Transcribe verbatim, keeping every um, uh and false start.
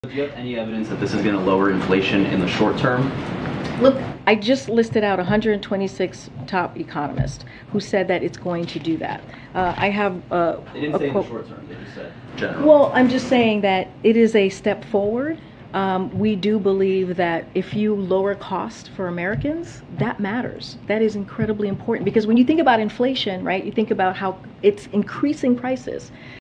Do you have any evidence that this is going to lower inflation in the short term? Look, I just listed out one hundred twenty-six top economists who said that it's going to do that. Uh, I have uh, They didn't a say in quote. the short term, they just said general. Well, I'm just saying that it is a step forward. Um, we do believe that if you lower cost for Americans, that matters. That is incredibly important because when you think about inflation, right, you think about how it's increasing prices.